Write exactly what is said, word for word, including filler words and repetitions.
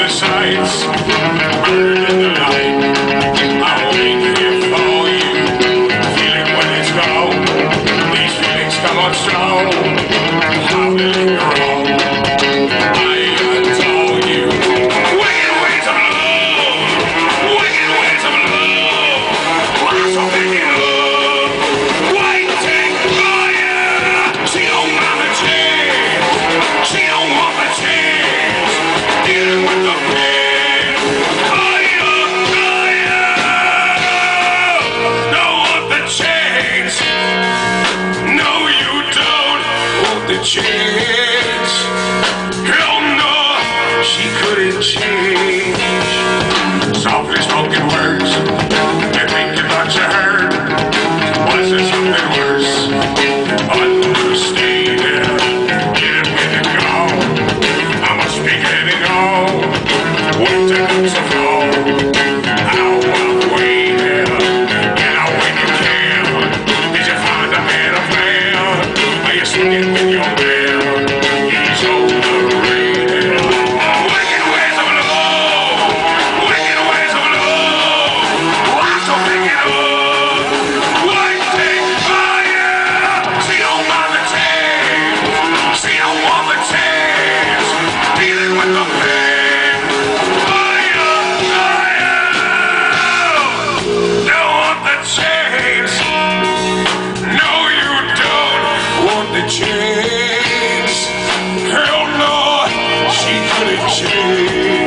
the sights, buried in the light. I'll wait here for you, feeling when it's gone. These feelings come on slow, how to linger on. I adore you. Wicked ways of love, wicked ways of love. Why so wicked love? Waiting for you. She don't want a chance, she don't want a chance. Dealing with the pain. Oh yeah, oh yeah. Don't want the chance. No, you don't want the chance. Hell no, she couldn't change. Softly spoken words, you think you thought you heard. Was there something worse? Understated, get it with it gone. I must be getting on. What took them so long? How I'm waiting, get out when you can. Did you find a better plan? Are you sticking with your man? He's overrated. Wicked ways of love, wicked ways of love. Why so wicked love? Waiting for you. She don't want the chance, she don't want the chance. Dealing with the pain. Oh yeah, oh yeah. Don't want the chance. No, you don't want the chance. Hell no, she couldn't change.